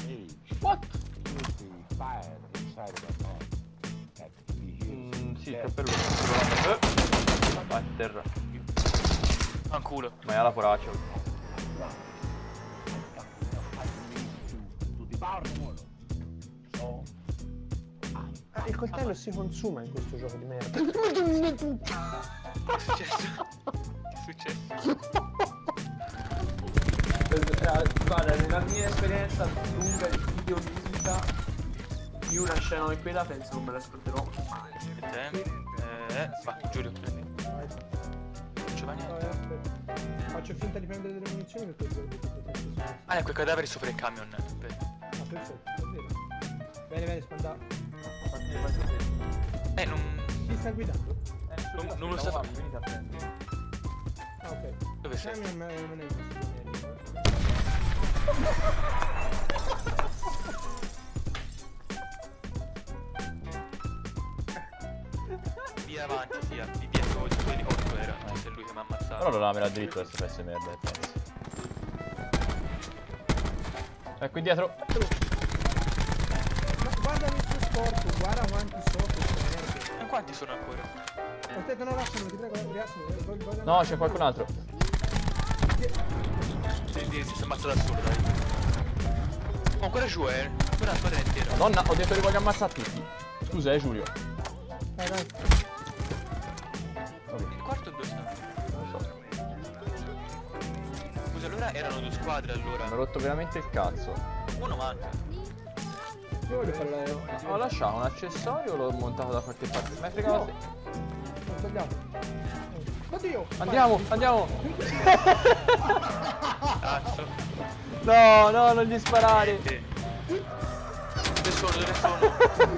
What? Sì, sta per lui. Vai, terra. Fanculo. Ma è alla foraccia. Il coltello si consuma in questo gioco di merda. Che è successo? Che è successo? Guarda, nella mia esperienza lunga di videovisita di una scena come quella penso non me la scorderò mai. Va, Giulio, prendi. Non c'è mai niente. Faccio finta di prendere delle munizioni per poi Ah, ecco i cadaveri sopra il camion. Aspetta. Ah, perfetto, è vero. Bene, spanda. Non... Chi sta guidando? Non lo sta facendo. Venite a prendere. Ah, ok. Dove sei? Non è in questo Via avanti, via. Vi piace oggi quelli 8 era. Se è lui che mi ha ammazzato. Però non me l'ha dritto adesso pezzo di merda, penso. Qui dietro. Ma guarda il suo sporco, guarda quanti sono queste merde. Ma quanti sono ancora? Aspetta, no, lasciami, ti prego, riassami. No, c'è qualcun altro. Si è ammazzato da solo, dai. Oh, ancora giù, ancora la squadra è intera. Madonna, ho detto che voglio ammazzare tutti. Scusa, Giulio. Dai. Il quarto dove sta? Non lo so. Scusa, allora erano due squadre allora. Mi ha rotto veramente il cazzo. Uno manca. Io voglio fare Ho lasciato un accessorio, l'ho montato da qualche parte. Mi hai fregato te. Ho sbagliato. Oddio! Andiamo, andiamo! Cazzo. No, no, non gli sparare! Dove sono? Dove sono?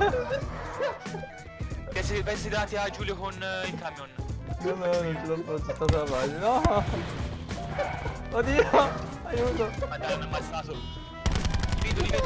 Pensi dati a Giulio con il camion. No, non ce l'ho fatta, sta sulla pagina. No! Oddio! Aiuto! Ma dai, mi ha ammazzato. Li vedo.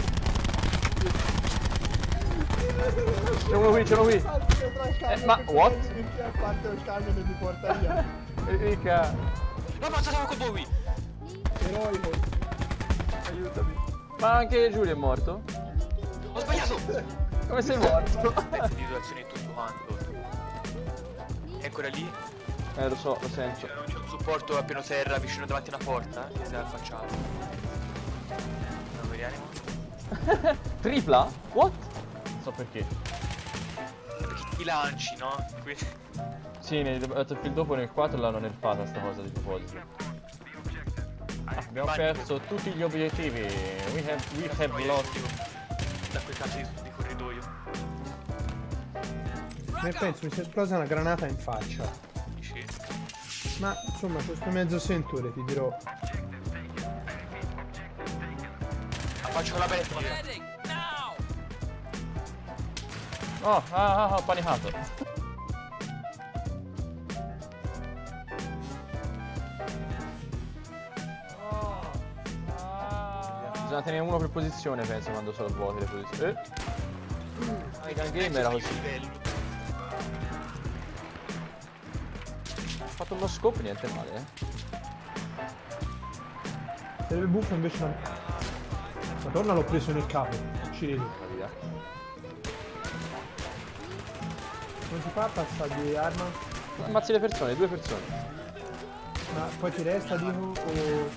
C'è uno qui, c'è uno qui! Ma what? A parte il camion mi porta via. Mica! L'ho ammazzato con voi. Eroico. Aiutami! Ma anche Giulio è morto? Ho sbagliato. Come sei morto? Pezzi di situazione e tutto quanto. È ancora lì? Lo so, lo sento. C'è un supporto a pieno terra vicino davanti a una porta che si è affacciato. No, vediamo. Tripla? What? Non so perché. Perché ti lanci, no? Quindi... Sì, nel Battlefield dopo nel 4 l'hanno nerfata sta cosa di proposito. Abbiamo perso tutti gli obiettivi. We have lost. Da quel cazzo di corridoio. Nel penso mi si è esplosa una granata in faccia. Dici? Ma insomma questo mezzo sentore ti dirò. Faccio la bella. Oh, ho panicato. Bisogna tenere uno per posizione, penso, quando sono vuote le posizioni. Il gun game era così. Ho fatto uno scope, niente male, Se il buffo invece non. Madonna l'ho preso nel capo. Ci vedo. Via. Non si fa a passare di arma? Ammazzi le persone, 2 persone. Ma poi ti resta dico o.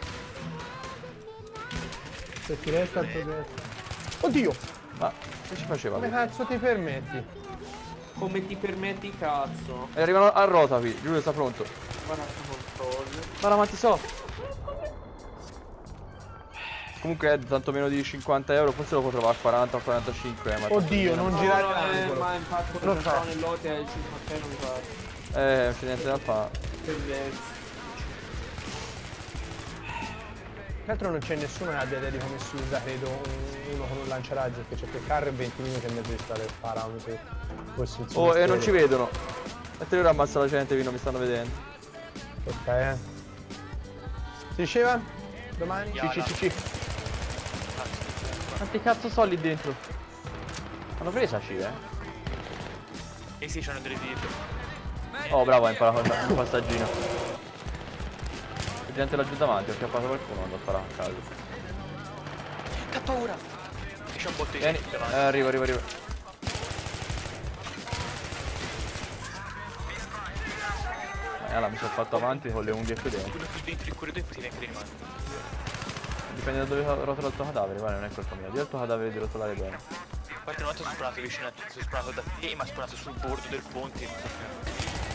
Se ti resta il progresso. Oddio! Ma che ci faceva? Come cazzo ti permetti? Come ti permetti, cazzo? E arrivano a rota qui, Giulio sta pronto. Guarda sto controllo. Guarda quanti so. Comunque è tanto meno di 50 euro, forse lo può trovare a 40 o 45 ma Oddio, non girare l'angolo. Ma infatti Non non fa. so nell'ote è il 50 non mi pare. non c'è niente da fare. Tendenza. Tra l'altro non c'è nessuno che abbia idea di come si usa, credo, uno con un lanciarazzi, perché c'è quel carro e 20 minuti e mezzo di strada per parametri. Oh, e non ci vedono. E te ora ammazza la gente qui, non mi stanno vedendo. Ok, Si diceva? Domani? Ci. Quanti cazzo so lì dentro? Hanno presa C, E sì, c'hanno delle dietro. Oh, bravo, hai imparato il passaggino. C'è gente laggiù davanti, ho chiappato qualcuno, andò a fare a caso. Che paura! E c'è un botto di Vieni, gente davanti. arrivo. Allora mi sono fatto avanti con le unghie qui dentro. Quello più dentro il corridoio e poi ti vengono rimane. Dipende da dove rotola il tuo cadavere, guarda, non è colpa mia. Dio il tuo cadavere di rotolare bene. A parte una volta sono spawnato vicino a te, sono spawnato da te, ma spawnato sul bordo del ponte.